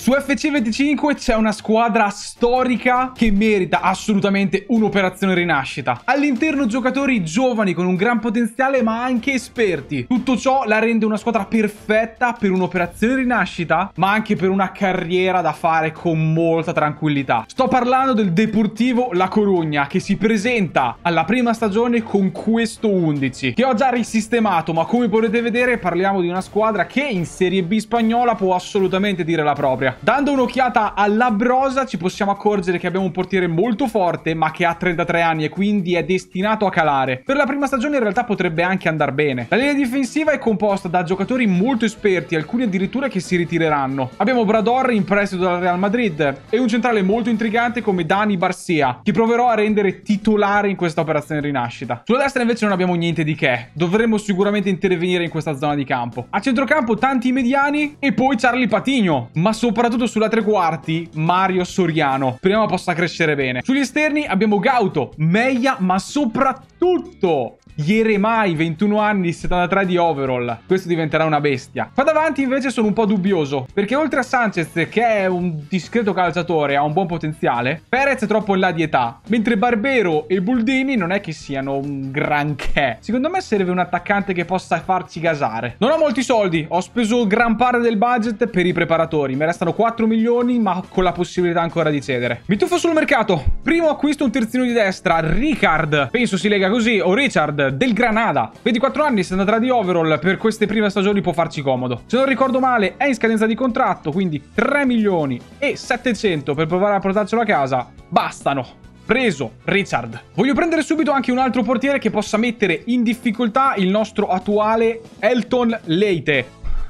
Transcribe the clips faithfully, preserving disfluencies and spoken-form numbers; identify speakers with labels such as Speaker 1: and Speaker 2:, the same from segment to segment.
Speaker 1: Su F C venticinque c'è una squadra storica che merita assolutamente un'operazione rinascita. All'interno giocatori giovani con un gran potenziale ma anche esperti. Tutto ciò la rende una squadra perfetta per un'operazione rinascita ma anche per una carriera da fare con molta tranquillità. Sto parlando del Deportivo La Corugna che si presenta alla prima stagione con questo undici che ho già risistemato, ma come potete vedere parliamo di una squadra che in Serie B spagnola può assolutamente dire la propria. Dando un'occhiata alla brosa ci possiamo accorgere che abbiamo un portiere molto forte ma che ha trentatré anni e quindi è destinato a calare. Per la prima stagione in realtà potrebbe anche andare bene. La linea difensiva è composta da giocatori molto esperti, alcuni addirittura che si ritireranno. Abbiamo Brador in prestito dal Real Madrid e un centrale molto intrigante come Dani Barcia che proverò a rendere titolare in questa operazione rinascita. Sulla destra invece non abbiamo niente di che, dovremmo sicuramente intervenire in questa zona di campo. A centrocampo tanti mediani e poi Charlie Patiño, ma soprattutto sulla tre quarti Mario Soriano, speriamo possa crescere bene. Sugli esterni abbiamo Gauto, Meia, ma soprattutto Jeremai, ventuno anni, settantatré di overall. Questo diventerà una bestia. Qua davanti invece sono un po' dubbioso, perché oltre a Sanchez, che è un discreto calciatore, ha un buon potenziale, Perez è troppo in là di età, mentre Barbero e Buldini non è che siano un granché. Secondo me serve un attaccante che possa farci gasare. Non ho molti soldi, ho speso gran parte del budget per i preparatori, mi restano quattro milioni, ma con la possibilità ancora di cedere. Mi tuffo sul mercato. Primo acquisto un terzino di destra, Ricard, penso si lega così, o Richard, del Granada. ventiquattro anni, settantatré di overall, per queste prime stagioni può farci comodo. Se non ricordo male è in scadenza di contratto, quindi tre milioni e settecento per provare a portarcelo a casa bastano. Preso, Richard. Voglio prendere subito anche un altro portiere che possa mettere in difficoltà il nostro attuale Elton Leite.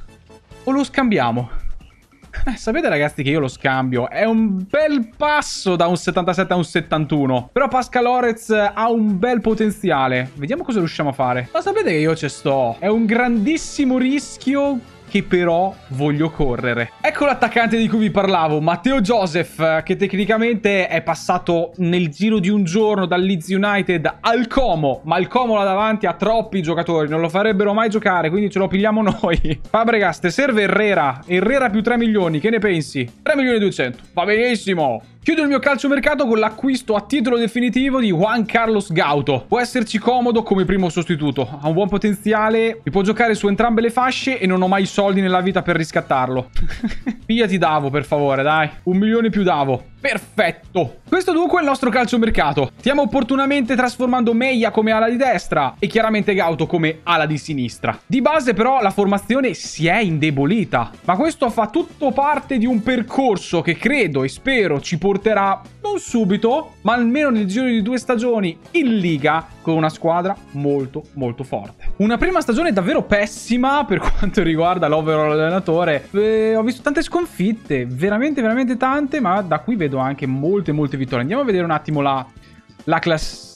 Speaker 1: O lo scambiamo? Eh, sapete ragazzi che io lo scambio. È un bel passo da un settantasette a un settantuno. Però Pascal Lorez ha un bel potenziale. Vediamo cosa riusciamo a fare. Ma sapete che io ci sto. È un grandissimo rischio che però voglio correre. Ecco l'attaccante di cui vi parlavo, Matteo Joseph, che tecnicamente è passato nel giro di un giorno dal Leeds United al Como, ma il Como là davanti ha troppi giocatori, non lo farebbero mai giocare, quindi ce lo pigliamo noi. Fabregas, te serve Herrera, Herrera più tre milioni, che ne pensi? tre milioni e duecento, va benissimo. Chiudo il mio calciomercato con l'acquisto a titolo definitivo di Juan Carlos Gauto. Può esserci comodo come primo sostituto. Ha un buon potenziale, mi può giocare su entrambe le fasce e non ho mai soldi nella vita per riscattarlo. Pigliati Davo, per favore, dai. Un milione più Davo. Perfetto. Questo dunque è il nostro calciomercato. Stiamo opportunamente trasformando Meia come ala di destra e chiaramente Gauto come ala di sinistra. Di base però la formazione si è indebolita, ma questo fa tutto parte di un percorso che credo e spero ci porterà non subito, ma almeno nel giro di due stagioni in Liga con una squadra molto molto forte. Una prima stagione davvero pessima per quanto riguarda l'overall allenatore. Eh, ho visto tante sconfitte, veramente veramente tante, ma da qui vedo anche molte molte vittorie. Andiamo a vedere un attimo la, la classifica.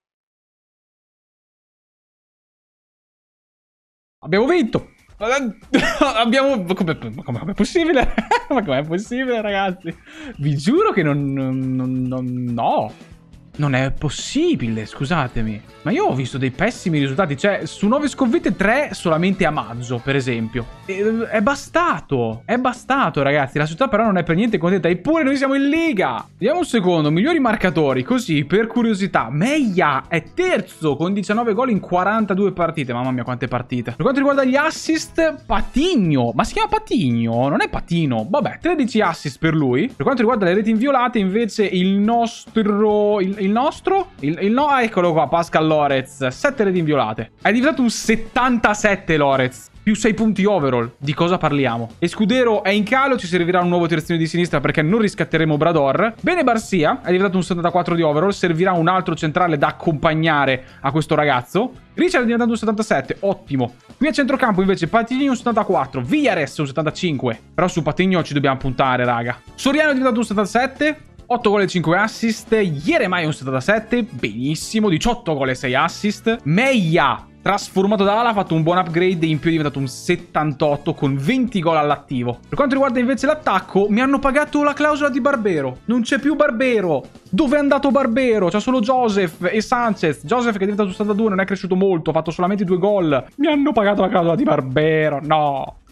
Speaker 1: Abbiamo vinto! Abbiamo... Come, come, come è possibile? Ma com'è possibile, ragazzi? Vi giuro che non... non, non no... Non è possibile, scusatemi. Ma io ho visto dei pessimi risultati. Cioè, su nove sconfitte, tre solamente a maggio, per esempio. E, è bastato. È bastato, ragazzi. La società però non è per niente contenta. Eppure noi siamo in Liga. Vediamo un secondo. Migliori marcatori. Così, per curiosità. Meia è terzo con diciannove gol in quarantadue partite. Mamma mia, quante partite. Per quanto riguarda gli assist, Patiño. Ma si chiama Patiño? Non è Patino. Vabbè, tredici assist per lui. Per quanto riguarda le reti inviolate, invece, il nostro... Il, il nostro? Il, il no, eccolo qua, Pascal Lorez. sette reti inviolate. È diventato un settantasette Lorez. Più sei punti overall. Di cosa parliamo? Escudero è in calo, ci servirà un nuovo terzino di sinistra perché non riscatteremo Brador. Bene Barcia, è diventato un settantaquattro di overall, servirà un altro centrale da accompagnare a questo ragazzo. Richard è diventato un settantasette, ottimo. Qui a centrocampo invece Patiño un settantaquattro, Villares un settantacinque. Però su Patiño ci dobbiamo puntare, raga. Soriano è diventato un settantasette. otto gol e cinque assist. Jeremai un settantasette, benissimo. diciotto gol e sei assist. Meia, trasformato da ala, ha fatto un buon upgrade e in più è diventato un settantotto con venti gol all'attivo. Per quanto riguarda invece l'attacco, mi hanno pagato la clausola di Barbero. Non c'è più Barbero. Dove è andato Barbero? C'è solo Joseph e Sanchez. Joseph che è diventato settantadue, non è cresciuto molto, ha fatto solamente due gol. Mi hanno pagato la clausola di Barbero, no.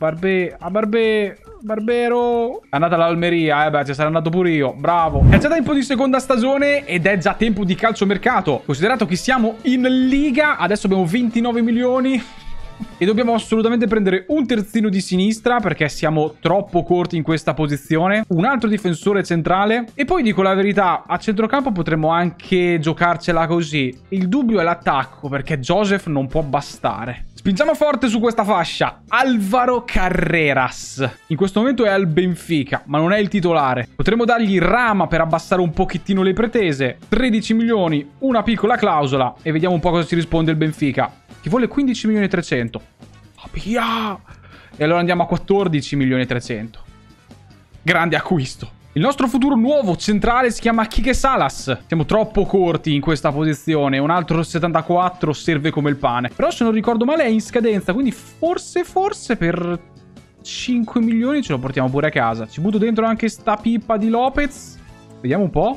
Speaker 1: Barbe, a Barbe, Barbero. È andata all'Almeria, eh beh, ci sarà andato pure io. Bravo. È già tempo di seconda stagione ed è già tempo di calciomercato. Considerato che siamo in Liga, adesso abbiamo ventinove milioni e dobbiamo assolutamente prendere un terzino di sinistra perché siamo troppo corti in questa posizione, un altro difensore centrale e poi dico la verità, a centrocampo potremmo anche giocarcela così. Il dubbio è l'attacco perché Joseph non può bastare. Spingiamo forte su questa fascia. Álvaro Carreras. In questo momento è al Benfica, ma non è il titolare. Potremmo dargli Rama per abbassare un pochettino le pretese. tredici milioni, una piccola clausola e vediamo un po' cosa ci risponde il Benfica. Chi vuole quindici milioni e trecento. Oh, via! E allora andiamo a quattordici milioni e trecento. Grande acquisto. Il nostro futuro nuovo centrale si chiama Quique Salas. Siamo troppo corti in questa posizione. Un altro settantaquattro serve come il pane. Però se non ricordo male è in scadenza. Quindi forse, forse per cinque milioni ce lo portiamo pure a casa. Ci butto dentro anche sta pippa di Lopez. Vediamo un po'.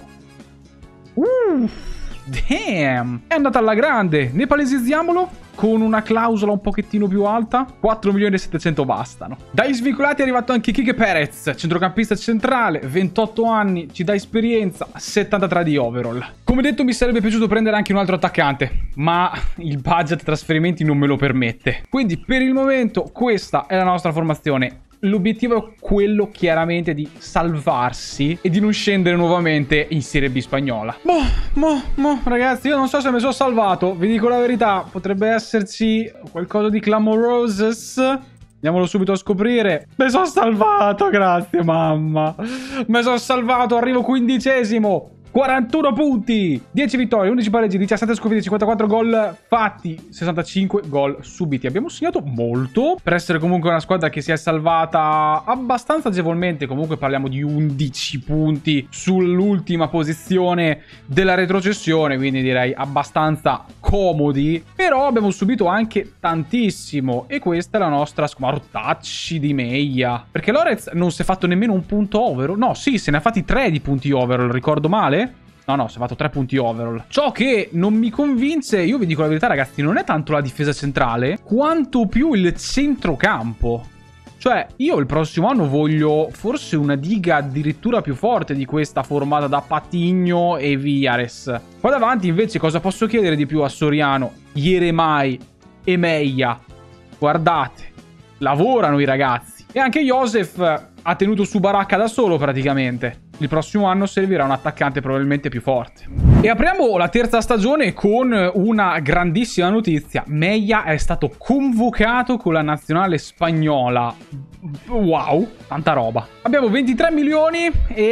Speaker 1: Uh, damn. È andata alla grande. Ne palesizziamolo con una clausola un pochettino più alta. quattro milioni e settecento bastano. Dai svincolati è arrivato anche Quique Perez, centrocampista centrale, ventotto anni, ci dà esperienza, settantatré di overall. Come detto mi sarebbe piaciuto prendere anche un altro attaccante, ma il budget trasferimenti non me lo permette. Quindi per il momento questa è la nostra formazione. L'obiettivo è quello chiaramente di salvarsi e di non scendere nuovamente in Serie B spagnola. Boh, boh, boh, ragazzi, io non so se mi sono salvato. Vi dico la verità, potrebbe esserci qualcosa di clamoroses. Andiamolo subito a scoprire. Mi sono salvato, grazie mamma. Mi sono salvato, arrivo quindicesimo. quarantuno punti, dieci vittorie, undici pareggi, diciassette sconfitte, cinquantaquattro gol fatti, sessantacinque gol subiti. Abbiamo segnato molto per essere comunque una squadra che si è salvata abbastanza agevolmente. Comunque parliamo di undici punti sull'ultima posizione della retrocessione, quindi direi abbastanza comodi. Però abbiamo subito anche tantissimo e questa è la nostra squartacci di Meia. Perché Lorez non si è fatto nemmeno un punto overall. No, sì, se ne ha fatti tre di punti overall, ricordo male? No, no, si è fatto tre punti overall. Ciò che non mi convince, io vi dico la verità ragazzi, non è tanto la difesa centrale, quanto più il centrocampo. Cioè, io il prossimo anno voglio forse una diga addirittura più forte di questa formata da Patiño e Villares. Qua davanti invece cosa posso chiedere di più a Soriano, Jeremai e Meia? Guardate, lavorano i ragazzi. E anche Joseph ha tenuto su baracca da solo praticamente. Il prossimo anno servirà un attaccante probabilmente più forte. E apriamo la terza stagione con una grandissima notizia. Meia è stato convocato con la nazionale spagnola. Wow, tanta roba. Abbiamo ventitré milioni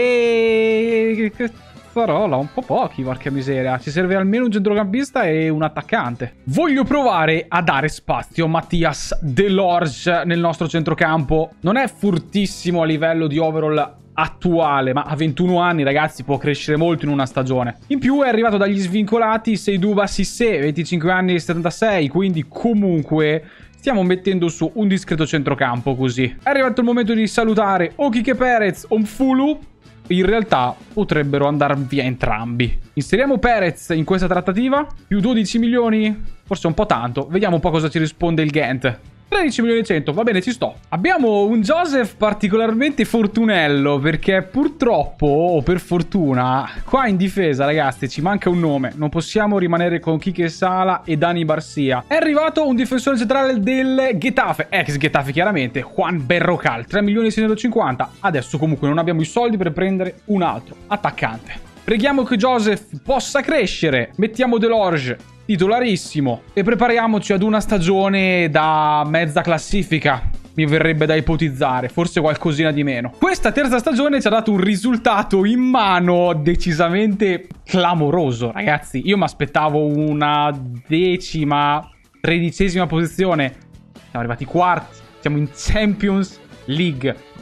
Speaker 1: e... Cazzarola, un po' pochi, porca miseria. Ci serve almeno un centrocampista e un attaccante. Voglio provare a dare spazio a Mathias Delorge nel nostro centrocampo. Non è fortissimo a livello di overall attuale, ma a ventuno anni ragazzi può crescere molto in una stagione. In più è arrivato dagli svincolati Seydouba Cissé, venticinque anni e settantasei, quindi comunque stiamo mettendo su un discreto centrocampo così. È arrivato il momento di salutare o Quique Perez o Mfulu. In realtà potrebbero andare via entrambi. Inseriamo Perez in questa trattativa. Più dodici milioni, forse un po' tanto. Vediamo un po' cosa ci risponde il Ghent. tredici milioni e cento, va bene, ci sto. Abbiamo un Joseph particolarmente fortunello, perché purtroppo, o per fortuna, qua in difesa, ragazzi, ci manca un nome. Non possiamo rimanere con Quique Sala e Dani Barcia. È arrivato un difensore centrale del Getafe, ex Getafe chiaramente, Juan Berrocal, tre milioni e seicentocinquanta. Adesso comunque non abbiamo i soldi per prendere un altro attaccante. Preghiamo che Joseph possa crescere. Mettiamo Delorge titolarissimo e prepariamoci ad una stagione da mezza classifica. Mi verrebbe da ipotizzare, forse qualcosina di meno. Questa terza stagione ci ha dato un risultato in mano decisamente clamoroso, ragazzi. Io mi aspettavo una decima, tredicesima posizione. Siamo arrivati quarti, siamo in Champions League.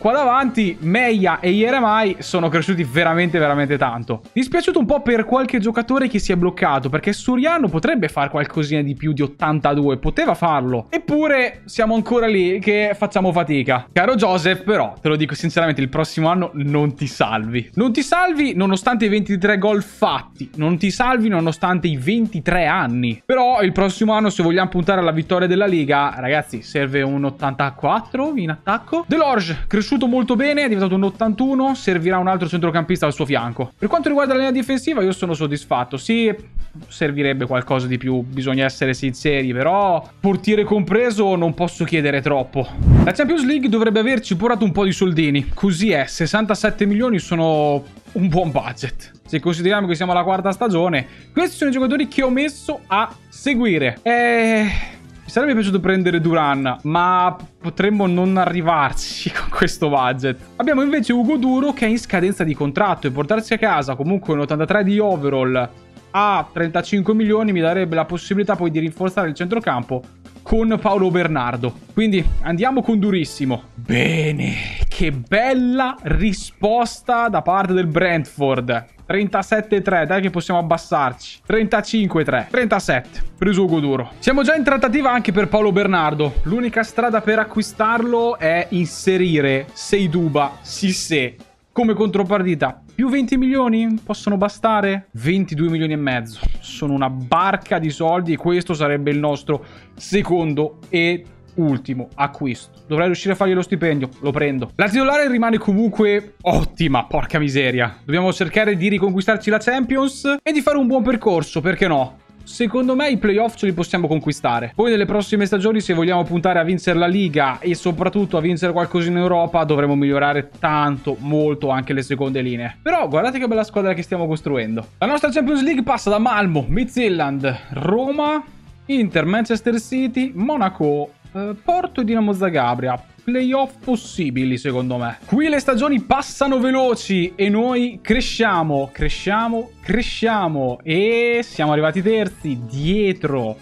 Speaker 1: qua davanti Meia e Jeremai sono cresciuti veramente veramente tanto. Dispiaciuto un po' per qualche giocatore che si è bloccato, perché Soriano potrebbe fare qualcosina di più di ottantadue, poteva farlo. Eppure siamo ancora lì che facciamo fatica. Caro Joseph, però, te lo dico sinceramente, il prossimo anno non ti salvi. Non ti salvi nonostante i ventitré gol fatti, non ti salvi nonostante i ventitré anni. Però il prossimo anno, se vogliamo puntare alla vittoria della Liga, ragazzi, serve un ottantaquattro in attacco. Delorge, cresciuto molto bene, è diventato un ottantuno, servirà un altro centrocampista al suo fianco. Per quanto riguarda la linea difensiva, io sono soddisfatto. Sì, servirebbe qualcosa di più, bisogna essere sinceri, però portiere compreso non posso chiedere troppo. La Champions League dovrebbe averci portato un po' di soldini, così è, sessantasette milioni sono un buon budget. Se consideriamo che siamo alla quarta stagione, questi sono i giocatori che ho messo a seguire. E... mi sarebbe piaciuto prendere Duran, ma potremmo non arrivarci con questo budget. Abbiamo invece Ugo Duro che è in scadenza di contratto e portarsi a casa comunque un ottantatré di overall a trentacinque milioni mi darebbe la possibilità poi di rinforzare il centrocampo con Paolo Bernardo. Quindi andiamo con Durissimo. Bene, che bella risposta da parte del Brentford. trentasette tre, dai che possiamo abbassarci. trentacinque tre, trentasette. Preso Ugo Duro. Siamo già in trattativa anche per Paolo Bernardo. L'unica strada per acquistarlo è inserire Seiduba, Cissé come contropartita. Più venti milioni possono bastare? ventidue milioni e mezzo. Sono una barca di soldi e questo sarebbe il nostro secondo e ultimo acquisto. Dovrei riuscire a fargli lo stipendio, lo prendo. La titolare rimane comunque ottima, porca miseria. Dobbiamo cercare di riconquistarci la Champions e di fare un buon percorso, perché no? Secondo me i playoff ce li possiamo conquistare. Poi nelle prossime stagioni, se vogliamo puntare a vincere la Liga e soprattutto a vincere qualcosa in Europa, dovremo migliorare tanto, molto anche le seconde linee. Però guardate che bella squadra che stiamo costruendo. La nostra Champions League passa da Malmo, Midtjylland, Roma, Inter, Manchester City, Monaco, eh, Porto e Dinamo Zagabria. Playoff possibili secondo me. Qui le stagioni passano veloci e noi cresciamo, cresciamo, cresciamo e siamo arrivati terzi, dietro.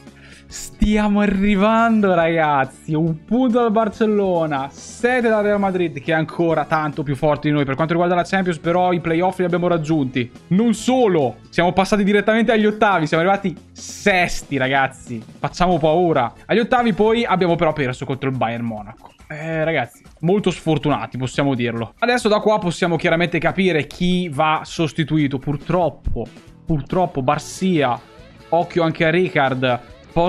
Speaker 1: Stiamo arrivando ragazzi, un punto dal Barcellona, sette dal Real Madrid che è ancora tanto più forte di noi. Per quanto riguarda la Champions però i playoff li abbiamo raggiunti. Non solo, siamo passati direttamente agli ottavi, siamo arrivati sesti ragazzi, facciamo paura. Agli ottavi poi abbiamo però perso contro il Bayern Monaco. Eh ragazzi, molto sfortunati possiamo dirlo. Adesso da qua possiamo chiaramente capire chi va sostituito. Purtroppo, purtroppo Barcia, occhio anche a Ricard,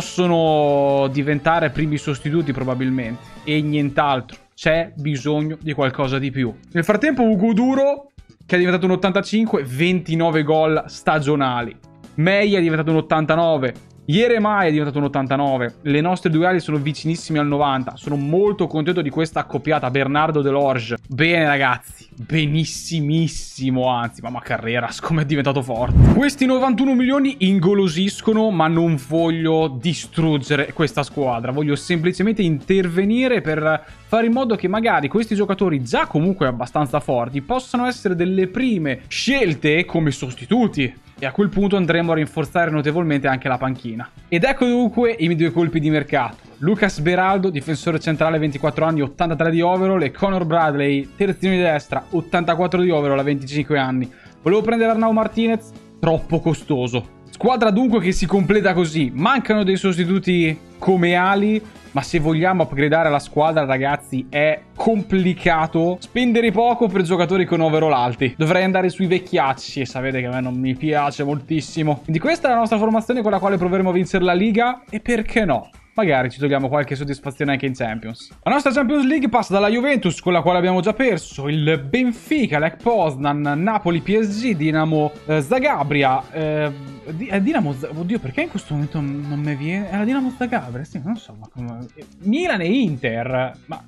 Speaker 1: possono diventare primi sostituti probabilmente. E nient'altro, c'è bisogno di qualcosa di più. Nel frattempo Ugo Duro, che è diventato un ottantacinque, ventinove gol stagionali. Meia è diventato un ottantanove. Jeremai è diventato un ottantanove. Le nostre due ali sono vicinissime al novanta. Sono molto contento di questa accoppiata Bernardo Delorge. Bene ragazzi, benissimissimo. Anzi, mamma Carreras come è diventato forte. Questi novantuno milioni ingolosiscono, ma non voglio distruggere questa squadra. Voglio semplicemente intervenire per fare in modo che magari questi giocatori già comunque abbastanza forti possano essere delle prime scelte come sostituti. E a quel punto andremo a rinforzare notevolmente anche la panchina. Ed ecco dunque i miei due colpi di mercato. Lucas Beraldo, difensore centrale, ventiquattro anni, ottantatré di overall, e Conor Bradley, terzino di destra, ottantaquattro di overall, a venticinque anni. Volevo prendere Arnau Martinez, troppo costoso. Squadra dunque che si completa così. Mancano dei sostituti come ali, ma se vogliamo upgradare la squadra, ragazzi, è complicato spendere poco per giocatori con overall alti. Dovrei andare sui vecchiacci e sapete che a me non mi piace moltissimo. Quindi questa è la nostra formazione con la quale proveremo a vincere la Liga e perché no? Magari ci togliamo qualche soddisfazione anche in Champions. La nostra Champions League passa dalla Juventus, con la quale abbiamo già perso, il Benfica, Lech Poznan, Napoli, P S G, Dinamo eh, Zagabria, eh, eh, Dinamo Z oddio, perché in questo momento non mi viene? Era Dinamo Zagabria, sì, non so, ma come... Milan e Inter, ma...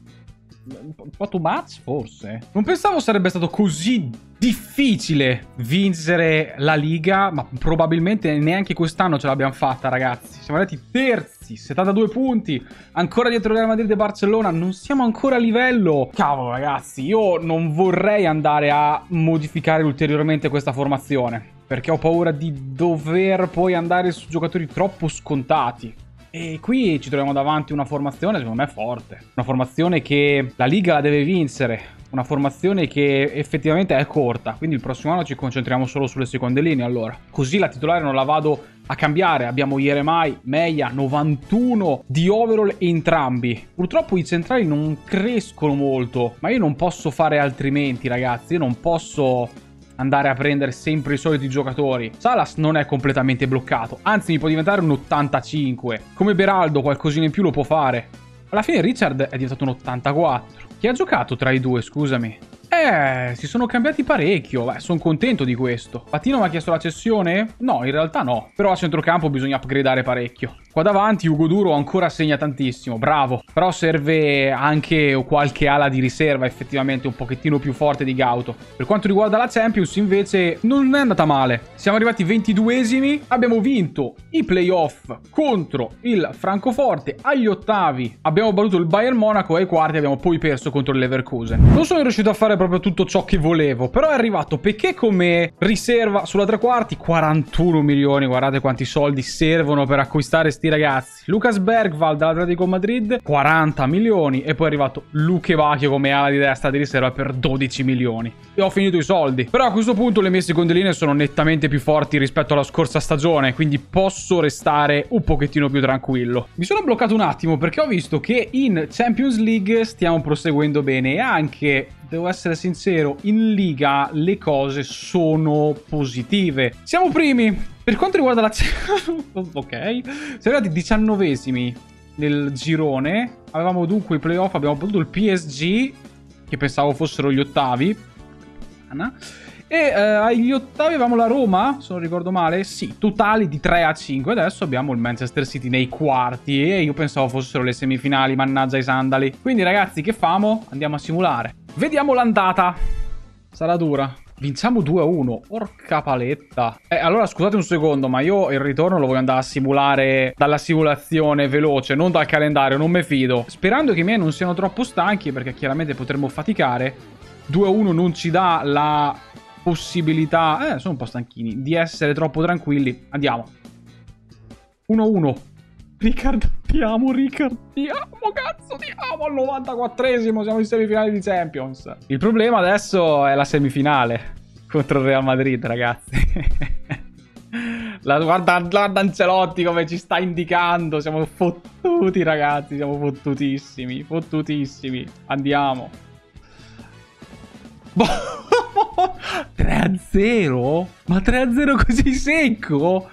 Speaker 1: un po' too much forse. Non pensavo sarebbe stato così difficile vincere la Liga, ma probabilmente neanche quest'anno ce l'abbiamo fatta ragazzi. Siamo arrivati terzi, settantadue punti, ancora dietro Real Madrid e Barcellona, non siamo ancora a livello. Cavolo ragazzi, io non vorrei andare a modificare ulteriormente questa formazione, perché ho paura di dover poi andare su giocatori troppo scontati. E qui ci troviamo davanti una formazione secondo me forte. Una formazione che la Liga la deve vincere. una formazione che effettivamente è corta, quindi il prossimo anno ci concentriamo solo sulle seconde linee allora. Così la titolare non la vado a cambiare. Abbiamo Jeremai, Meia, novantuno di overall entrambi. Purtroppo i centrali non crescono molto, ma io non posso fare altrimenti, ragazzi. Io non posso andare a prendere sempre i soliti giocatori. Salas non è completamente bloccato, anzi mi può diventare un ottantacinque. Come Beraldo qualcosina in più lo può fare. Alla fine Richard è diventato un ottantaquattro. Chi ha giocato tra i due, scusami? Eh, si sono cambiati parecchio. Beh, sono contento di questo. Patino mi ha chiesto la cessione? No, in realtà no. Però a centrocampo bisogna upgradare parecchio. Qua davanti Ugo Duro ancora segna tantissimo, bravo. Però serve anche qualche ala di riserva effettivamente un pochettino più forte di Gauto. Per quanto riguarda la Champions invece non è andata male. Siamo arrivati ventiduesimi, abbiamo vinto i playoff contro il Francoforte agli ottavi. Abbiamo battuto il Bayern Monaco e ai quarti abbiamo poi perso contro il Leverkusen. Non sono riuscito a fare proprio tutto ciò che volevo, però è arrivato Peché come riserva sulla tre quarti, quarantuno milioni, guardate quanti soldi servono per acquistare sti ragazzi. Lucas Bergvall dall'Atletico Madrid, quaranta milioni, e poi è arrivato Luke Bacchio come ala di destra di riserva per dodici milioni. E ho finito i soldi. Però a questo punto le mie seconde linee sono nettamente più forti rispetto alla scorsa stagione, quindi posso restare un pochettino più tranquillo. Mi sono bloccato un attimo perché ho visto che in Champions League stiamo proseguendo bene e anche, devo essere sincero, in Liga le cose sono positive. Siamo primi. Per quanto riguarda la... ok. Siamo arrivati diciannovesimi nel girone. Avevamo dunque i playoff, abbiamo battuto il P S G, che pensavo fossero gli ottavi. E eh, agli ottavi avevamo la Roma, se non ricordo male. Sì, totali di tre a cinque. Adesso abbiamo il Manchester City nei quarti e io pensavo fossero le semifinali, mannaggia i sandali. Quindi ragazzi, che famo? Andiamo a simulare. Vediamo l'andata. Sarà dura. Vinciamo due a uno. Porca paletta. Eh, allora scusate un secondo, ma io il ritorno lo voglio andare a simulare dalla simulazione veloce, non dal calendario, non me fido. Sperando che i miei non siano troppo stanchi, perché chiaramente potremmo faticare. due a uno non ci dà la possibilità, eh, sono un po' stanchini, di essere troppo tranquilli. Andiamo. uno a uno. Ricard, ti amo, Ricard, ti amo, cazzo, ti amo. Al novantaquattresimo siamo in semifinale di Champions. Il problema adesso è la semifinale contro il Real Madrid, ragazzi. la, guarda, guarda Ancelotti come ci sta indicando. Siamo fottuti, ragazzi, siamo fottutissimi, fottutissimi. Andiamo. tre a zero? Ma tre a zero così secco?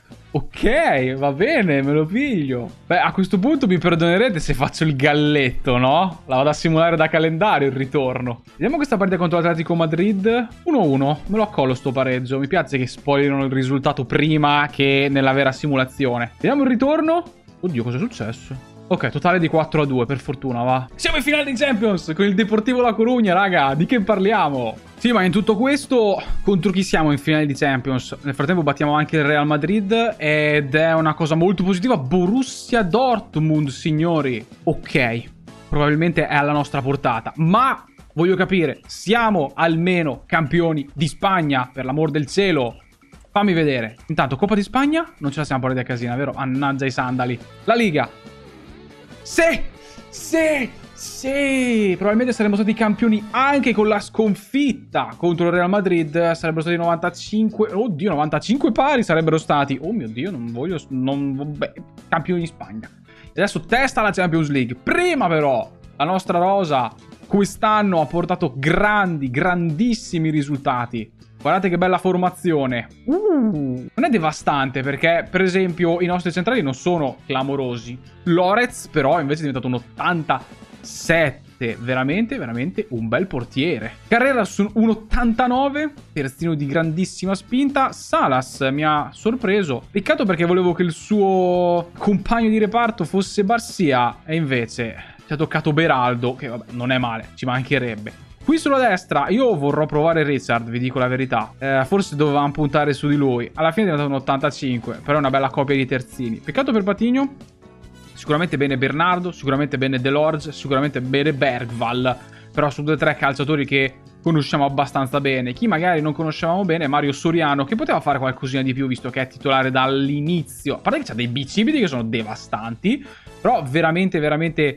Speaker 1: Ok, va bene, me lo piglio. Beh, a questo punto mi perdonerete se faccio il galletto, no? La vado a simulare da calendario il ritorno. Vediamo questa partita contro l'Atletico Madrid. uno a uno, me lo accollo sto pareggio. Mi piace che spoilerino il risultato prima che nella vera simulazione. Vediamo il ritorno. Oddio, cosa è successo? Ok, totale di quattro a due, per fortuna, va. Siamo in finale di Champions con il Deportivo La Coruña, raga. Di che parliamo? Sì, ma in tutto questo, contro chi siamo in finale di Champions? Nel frattempo battiamo anche il Real Madrid ed è una cosa molto positiva. Borussia Dortmund, signori. Ok, probabilmente è alla nostra portata, ma voglio capire, siamo almeno campioni di Spagna, per l'amor del cielo. Fammi vedere. Intanto, Coppa di Spagna, non ce la siamo portati a casina, vero? Mannaggia i sandali. La Liga. Sì, sì, sì. Probabilmente saremmo stati campioni anche con la sconfitta contro il Real Madrid. Sarebbero stati novantacinque. Oddio, novantacinque pari sarebbero stati. Oh mio Dio, non voglio... Non, beh, campioni di Spagna. E adesso testa la Champions League. Prima però, la nostra rosa quest'anno ha portato grandi, grandissimi risultati. Guardate che bella formazione. Uh, non è devastante perché, per esempio, i nostri centrali non sono clamorosi. Lorez, però, invece è diventato un ottantasette. Veramente, veramente un bel portiere. Carrera su un ottantanove. Terzino di grandissima spinta. Salas mi ha sorpreso. Peccato perché volevo che il suo compagno di reparto fosse Barcia. E invece ci ha toccato Beraldo, che vabbè, non è male, ci mancherebbe. Qui sulla destra io vorrò provare Richard, vi dico la verità. Eh, forse dovevamo puntare su di lui. Alla fine è diventato un ottantacinque, però è una bella coppia di terzini. Peccato per Patino. Sicuramente bene Bernardo, sicuramente bene Delorge, sicuramente bene Bergvall. Però sono due o tre calciatori che conosciamo abbastanza bene. Chi magari non conoscevamo bene è Mario Soriano, che poteva fare qualcosina di più visto che è titolare dall'inizio. A parte che c'ha dei bicipiti che sono devastanti, però veramente, veramente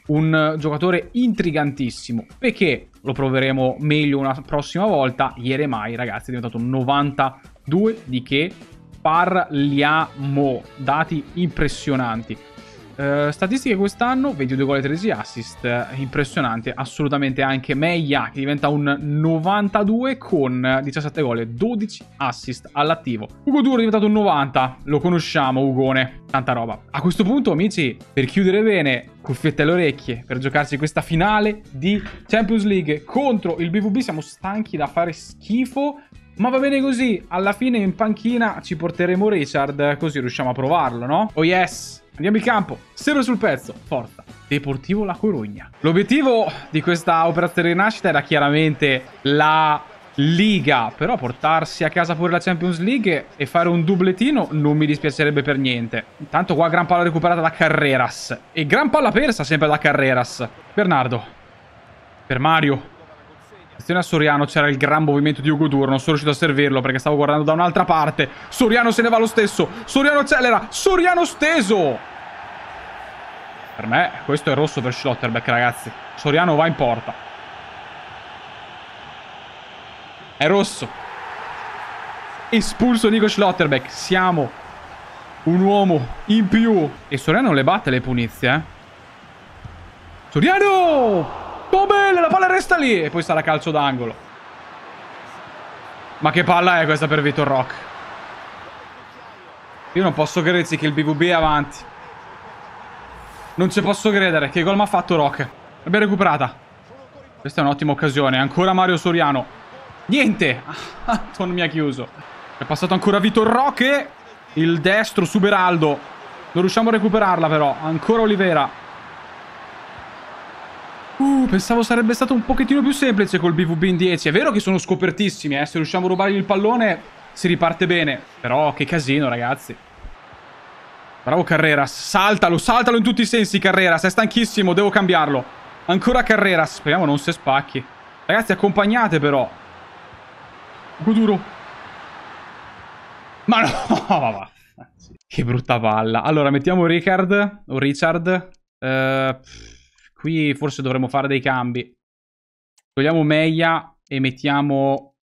Speaker 1: un giocatore intrigantissimo. Perché lo proveremo meglio una prossima volta. Ieremai, ragazzi, è diventato novantadue. Di che parliamo? Dati impressionanti. Uh, statistiche quest'anno, ventidue gol e tredici assist, uh, impressionante, assolutamente. Anche Meia che diventa un novantadue con diciassette gol e dodici assist all'attivo. Ugo Duro è diventato un novanta, lo conosciamo Ugone, tanta roba. A questo punto amici, per chiudere bene, cuffiette alle orecchie, per giocarsi questa finale di Champions League contro il B V B, siamo stanchi da fare schifo. Ma va bene così, alla fine in panchina ci porteremo Richard, così riusciamo a provarlo, no? Oh yes! Andiamo in campo, sempre sul pezzo, forza. Deportivo La Corugna. L'obiettivo di questa operazione rinascita era chiaramente la Liga, però portarsi a casa pure la Champions League e fare un dublettino non mi dispiacerebbe per niente. Intanto qua gran palla recuperata da Carreras e gran palla persa sempre da Carreras. Bernardo, per Mario. Attenzione a Soriano, c'era il gran movimento di Ugo Duro, non sono riuscito a servirlo perché stavo guardando da un'altra parte. Soriano se ne va lo stesso, Soriano accelera, Soriano steso. Per me questo è rosso per Schlotterbeck, ragazzi. Soriano va in porta. È rosso. Espulso Nico Schlotterbeck, siamo un uomo in più. E Soriano le batte le punizie, eh. Soriano! Oh bene, la palla resta lì. E poi sarà calcio d'angolo. Ma che palla è questa per Vitor Roque? Io non posso crederci che il B V B è avanti. Non ci posso credere. Che gol mi ha fatto Roque? L'abbiamo recuperata. Questa è un'ottima occasione. Ancora Mario Soriano. Niente. Anton mi ha chiuso. È passato ancora Vitor Roque. Il destro su Beraldo. Non riusciamo a recuperarla però. Ancora Olivera. Uh, pensavo sarebbe stato un pochettino più semplice col B V B in dieci. È vero che sono scopertissimi, eh. Se riusciamo a rubargli il pallone si riparte bene. Però che casino, ragazzi. Bravo Carreras. Saltalo, saltalo in tutti i sensi, Carreras. È stanchissimo, devo cambiarlo. Ancora Carreras. Speriamo non si spacchi. Ragazzi, accompagnate però. Goduro. Ma no, vabbè. Che brutta palla. Allora, mettiamo Ricard. O Richard. Eh... Qui forse dovremmo fare dei cambi. Togliamo Meia e mettiamo...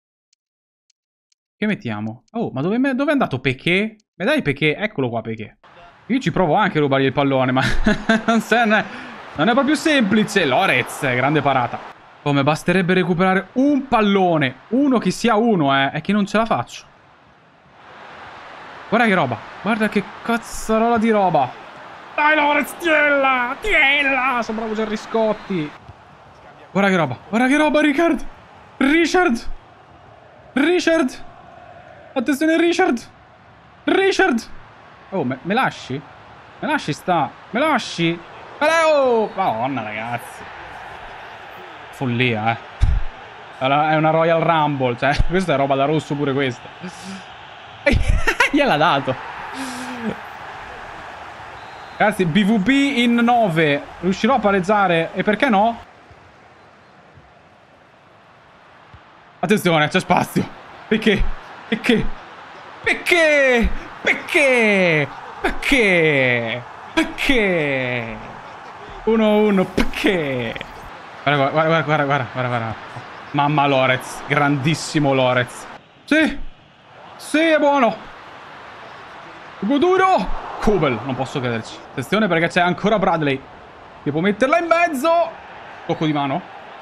Speaker 1: Che mettiamo? Oh, ma dove, dove è andato Peché? Ma dai Peché, eccolo qua Peché. Io ci provo anche a rubargli il pallone, ma non, è, non è proprio semplice. Lorez, grande parata. Come basterebbe recuperare un pallone. Uno che sia uno, eh. È che non ce la faccio. Guarda che roba. Guarda che cazzarola di roba. Dai Lorez, tiella! Tiella! Sembravo Gerry Scotti. Guarda che roba. Guarda che roba, Richard. Richard. Richard. Attenzione, Richard. Richard. Oh, me, me lasci? Me lasci sta? Me lasci? Oh, madonna, ragazzi. Follia, eh. È una Royal Rumble. Cioè, questa è roba da rosso pure questa. Gliel'ha dato. Ragazzi, B V B in nove. Riuscirò a pareggiare? E perché no? Attenzione, c'è spazio. Perché? Perché? Perché? Perché? Perché? Perché? uno a uno, perché? Guarda, guarda, guarda, guarda, guarda, guarda. Mamma Lorez, grandissimo Lorez. Sì, sì, è buono. Goduro. Kobel, non posso crederci. Attenzione perché c'è ancora Bradley. Che può metterla in mezzo. Tocco di mano.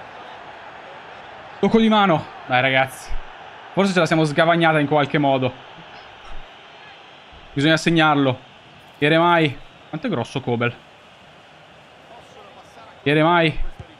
Speaker 1: Tocco di mano. Dai ragazzi. Forse ce la siamo sgavagnata in qualche modo. Bisogna segnarlo. Ieremai. Quanto è grosso Kobel? Ieremai.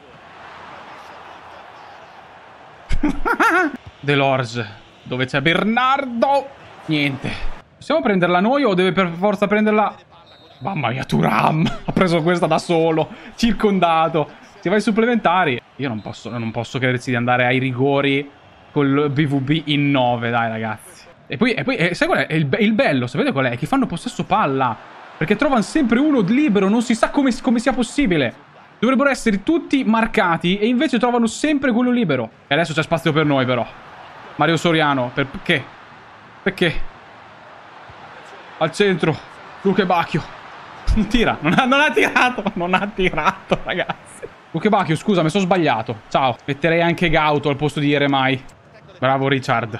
Speaker 1: Delorge. Dove c'è Bernardo? Niente. Possiamo prenderla noi o deve per forza prenderla... Mamma mia, Thuram ha preso questa da solo. Circondato. Si va ai supplementari. Io non posso, non posso crederci di andare ai rigori col B V B in nove, dai ragazzi. E poi, e poi eh, sai qual è? Il, il bello, sapete qual è? È che fanno possesso palla. Perché trovano sempre uno libero, non si sa come, come sia possibile. Dovrebbero essere tutti marcati e invece trovano sempre quello libero. E adesso c'è spazio per noi però. Mario Soriano, per, perché? Perché? Al centro, Luque Bacchio. Non tira, non ha, non ha tirato, non ha tirato. fatto, ragazzi. Luke Bacchio, scusa, mi sono sbagliato. Ciao. Metterei anche Gauto al posto di Yeremai. Bravo Richard.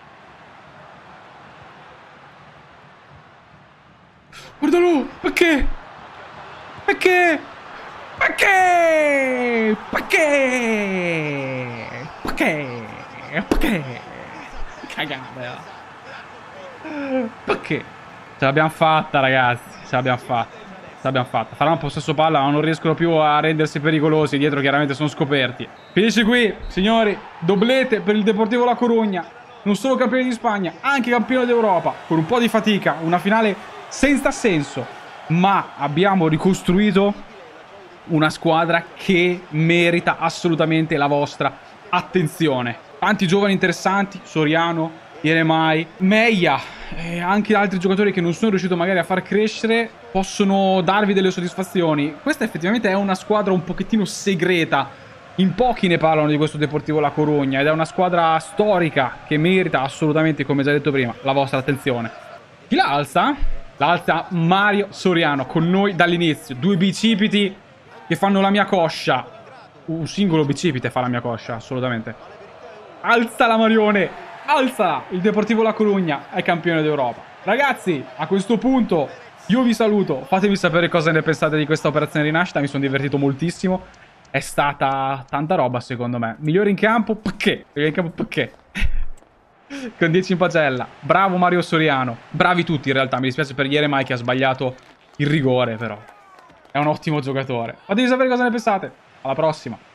Speaker 1: Guardalo! Perché? Perché? Perché? Perché? Perché? Perché? Cagata. Perché? Ce l'abbiamo fatta, ragazzi. Ce l'abbiamo fatta. Ce l'abbiamo fatta. Faranno un possesso palla, ma non riescono più a rendersi pericolosi. Dietro chiaramente sono scoperti. Finisce qui, signori. Doblete per il Deportivo La Corugna. Non solo campione di Spagna, anche campione d'Europa. Con un po' di fatica. Una finale senza senso. Ma abbiamo ricostruito una squadra che merita assolutamente la vostra attenzione. Tanti giovani interessanti, Soriano, Yeremai, Meia e anche altri giocatori che non sono riuscito magari a far crescere possono darvi delle soddisfazioni. Questa effettivamente è una squadra un pochettino segreta. In pochi ne parlano di questo Deportivo La Corugna ed è una squadra storica che merita assolutamente, come già detto prima, la vostra attenzione. Chi la alza? La alza Mario Soriano con noi dall'inizio. Due bicipiti che fanno la mia coscia. Un singolo bicipite fa la mia coscia, assolutamente. Alza la Marione, alza! Il Deportivo La Corugna è campione d'Europa. Ragazzi, a questo punto io vi saluto. Fatemi sapere cosa ne pensate di questa operazione rinascita. Mi sono divertito moltissimo. È stata tanta roba, secondo me. Migliore in campo, perché? Migliore in campo, perché? Con dieci in pagella. Bravo Mario Soriano. Bravi tutti, in realtà. Mi dispiace per Yeremai che ha sbagliato il rigore, però. È un ottimo giocatore. Fatemi sapere cosa ne pensate. Alla prossima.